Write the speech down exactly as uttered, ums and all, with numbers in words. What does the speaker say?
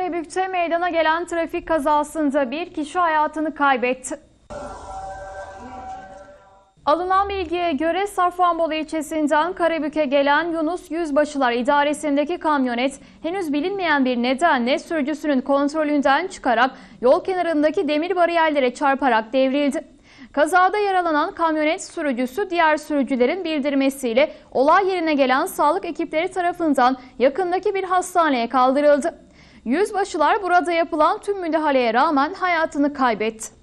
Karabük'te meydana gelen trafik kazasında bir kişi hayatını kaybetti. Alınan bilgiye göre Safranbolu ilçesinden Karabük'e gelen Yunus Yüzbaşılar idaresindeki kamyonet henüz bilinmeyen bir nedenle sürücüsünün kontrolünden çıkarak yol kenarındaki demir bariyerlere çarparak devrildi. Kazada yaralanan kamyonet sürücüsü diğer sürücülerin bildirmesiyle olay yerine gelen sağlık ekipleri tarafından yakındaki bir hastaneye kaldırıldı. Yüzbaşılar burada yapılan tüm müdahaleye rağmen hayatını kaybetti.